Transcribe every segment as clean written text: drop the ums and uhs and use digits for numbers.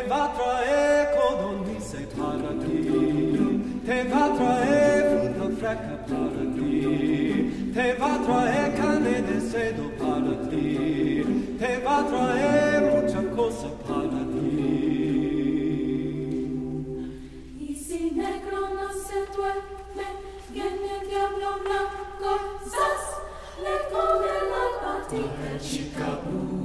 va trae codoni separati, te va trae frutta fresca parati, te va trae cane de sedo parati, te va trae mucha cosa parati. Y si negro no se duerme, viene el diablo blanco, ¡zas! Le come la patica chicabú.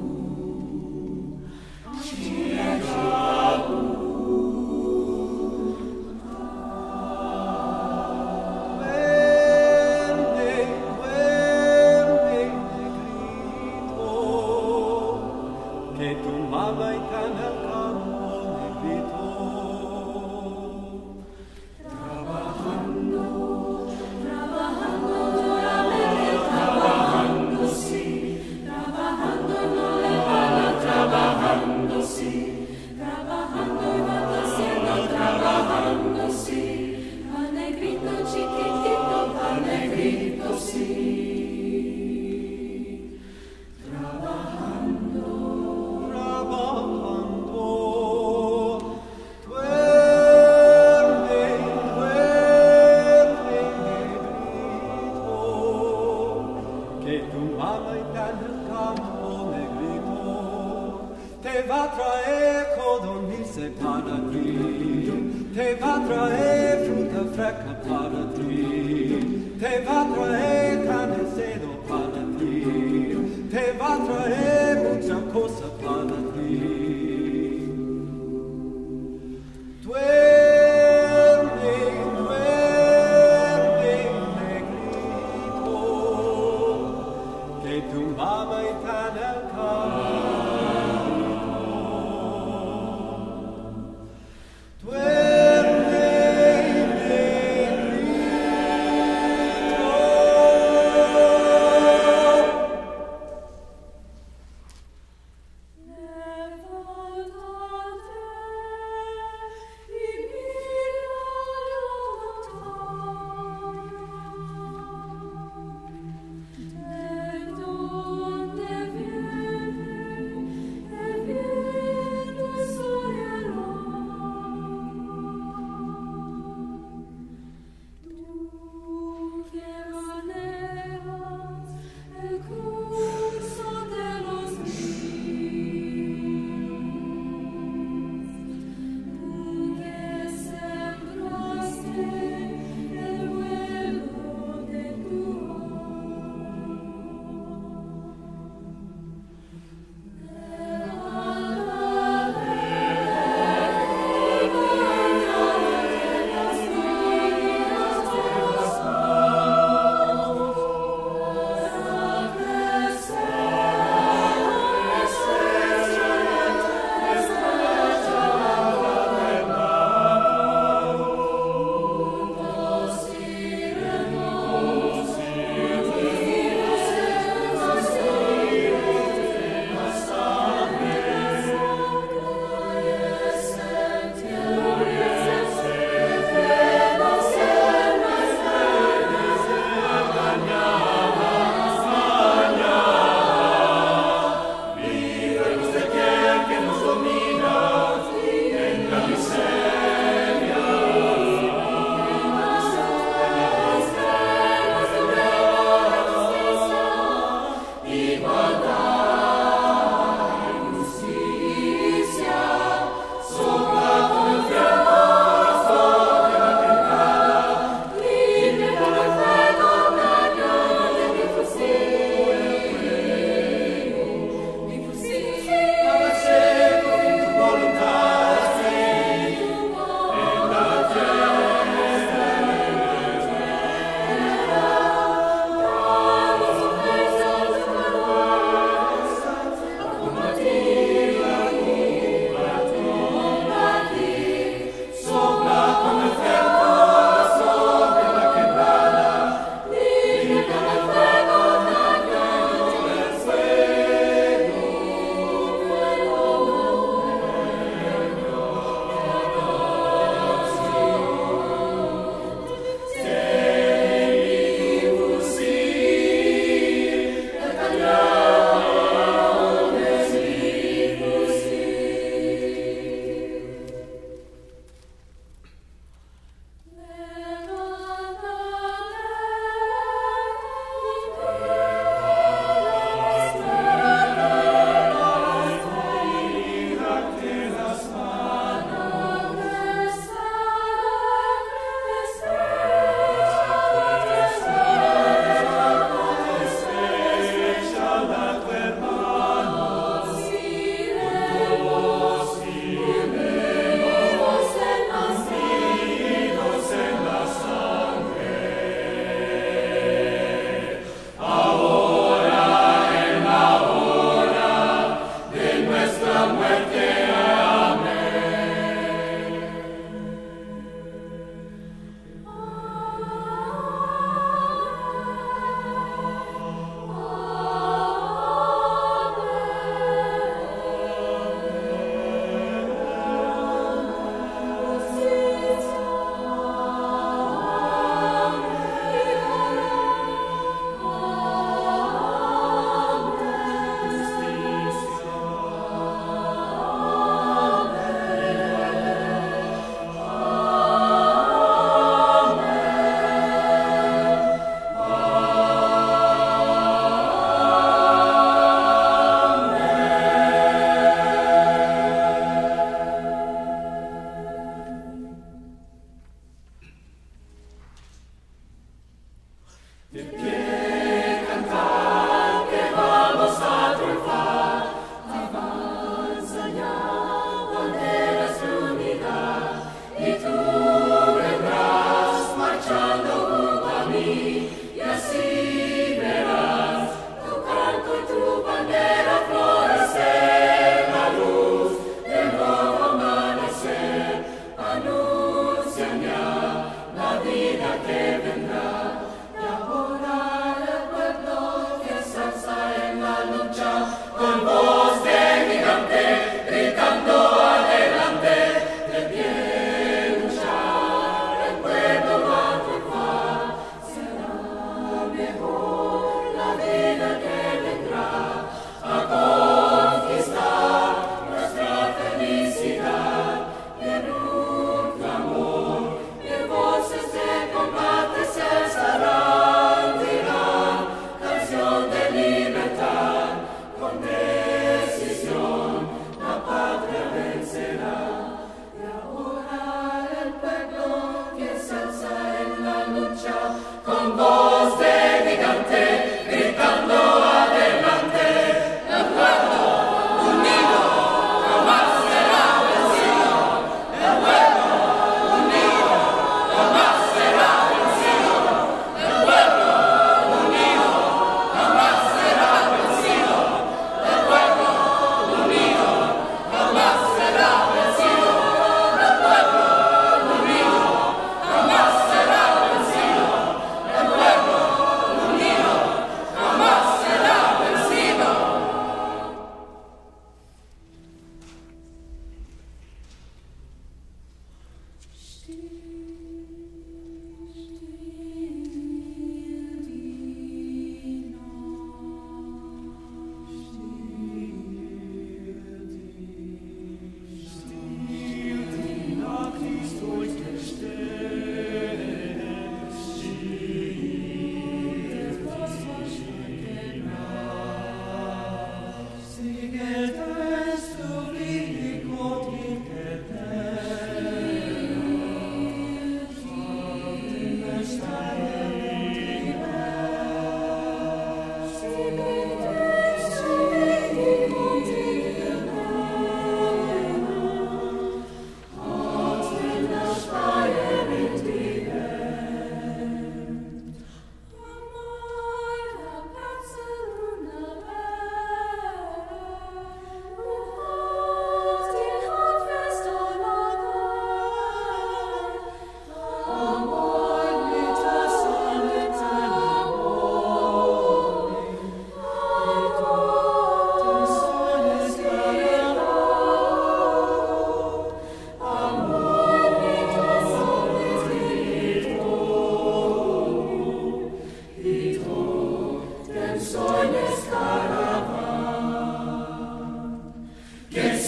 Que tu mamá está en el campo negrito, Trabajando duramente, trabajando sí, trabajando no le para, trabajando sí, trabajando y va haciendo, trabajando sí, pa' negrito chiquitito, pa' negrito sí. Que tu mamá está en el campo negrito, te va a traer codornices para ti, te va a traer fruta fresca para ti, te va a traer carne de cerdo para ti, te va a traer muchas cosas para ti. Que tu mamá está en el campo. Duerme, negrito. Never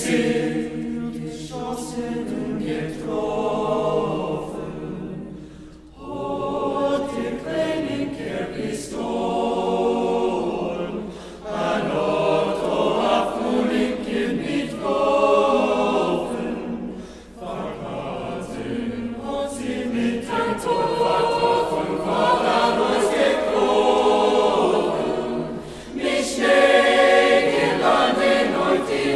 sind geschossen und getroffen, und der kleine Kerl ist tot, an Otto auf Ulinken mitgeholfen, verraten und sie mit dem Tod von Vaterhaus gekrochen, mich schnell gelanden auf die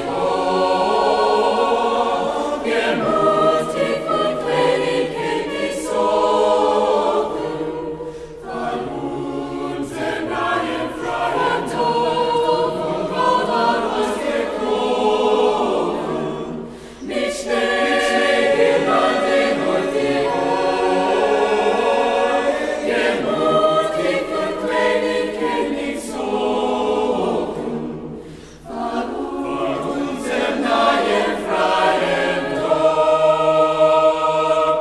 Hoch, gemutigt von Königen gezogen, von unserem neuen freien Tod von Vaterhaus gekrochen, mich schnell gelanden auf die Hoch, gemutigt von Königen gezogen, von unserem neuen freien Tod.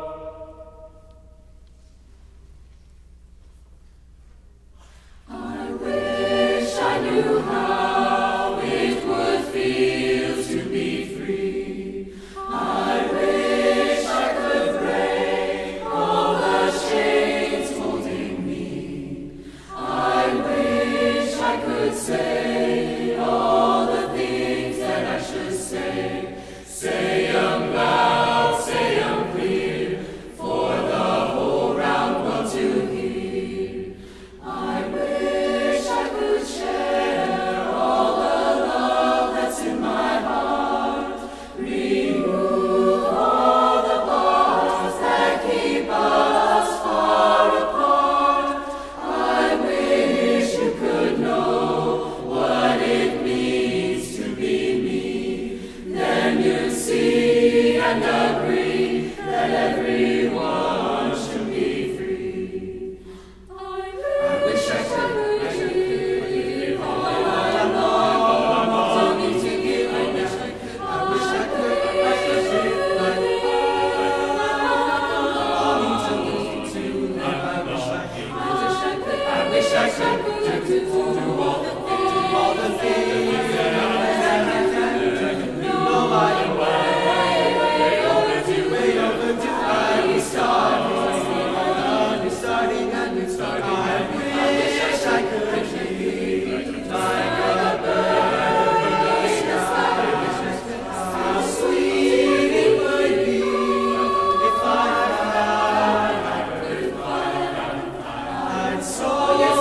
I wish I knew how it would feel to be free. I wish I could break all the chains holding me. I wish I could say all the things that I should say. Say 'em loud, say 'em clear, for the whole round world to hear. I wish I could share all the love that's in my heart, remove all the bars that keep us far apart. I wish you could know what it means to be me. Then you'd see and agree that everyone should be free. I wish I could give all I know to me to give. I wish I could. I wish I could. I wish I could. To me to live. I wish I could. I wish I could do all the things that I can do. No matter way overdue. I'm starting a new start. I wish I could be like a bird in the sky. How sweet it would be if I'd soar to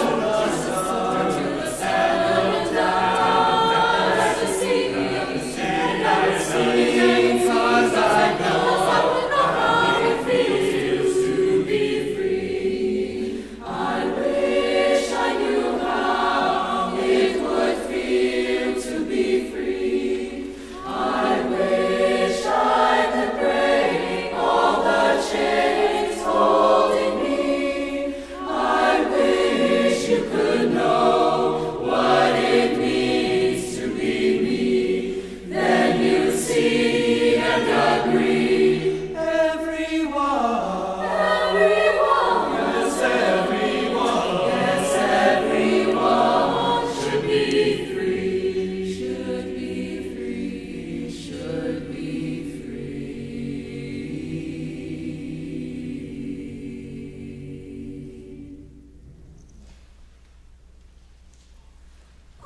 the settle down to see, and I'd see 'cause I know how it feels to be free. I wish I knew how it would feel to be free. I wish I could break all the chains holding me. I wish you could know what it means to be me. Then you'd see and agree. Everyone, yes, everyone should be free, should be free, should be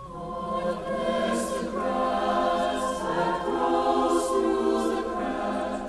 God bless the grass that grows through the cracks.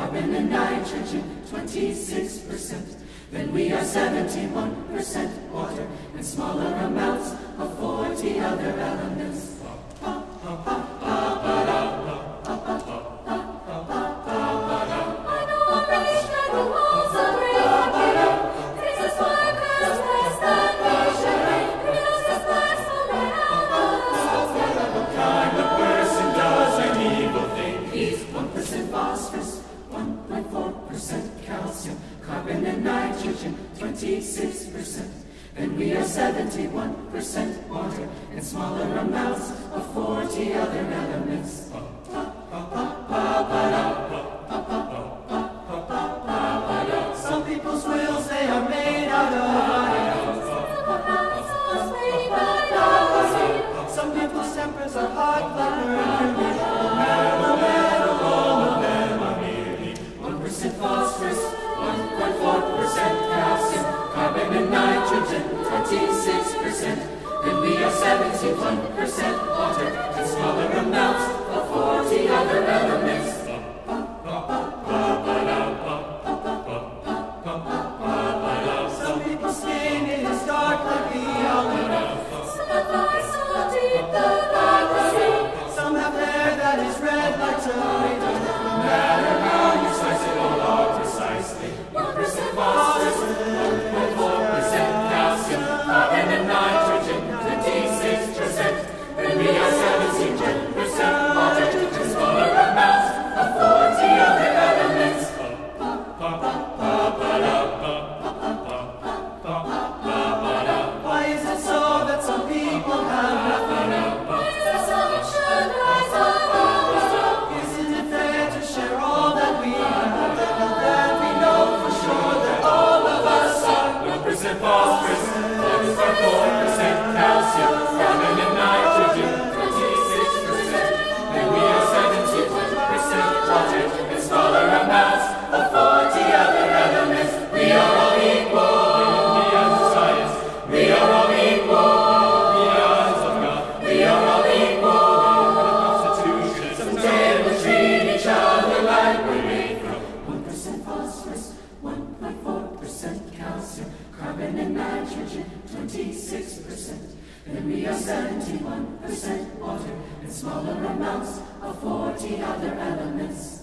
carbon and nitrogen, 26%. Then we are 71% water, and smaller amounts of 40 other elements. Carbon and nitrogen, 26%. Then we are 71% water, and smaller amounts of 40 other elements. Some people's wills, they are made out of iron. Some people's tempers are hot like mercury. All of them are merely 1% phosphorus, 1.4% calcium, carbon and nitrogen, 26%. Then we are 71% water, and smaller amounts of 40 other elements. Some people's skin is dark like the olive. Some have hair that is red like tomato. No matter how you slice it, all are precisely 1% phosphorus, 1.4% calcium, carbon and nitrogen, 26%. Then we are 17% water, and smaller amounts of 40 other elements. Why is it so that some people have nothing? Isn't it fair to share all that we have? That we know for sure that all of us are 1% phosphorus, 1.4% calcium, carbon and nitrogen, 26%. Then we are 71% water, and smaller amounts of 40 other elements. We are all equal in the eyes of science. We are all equal in the eyes of God. We are all equal in the Constitution. Someday we'll treat each other like we're made from 1% phosphorus, 1.4% calcium, carbon and nitrogen, 26%. Then we are 71% water, and smaller amounts of 40 other elements.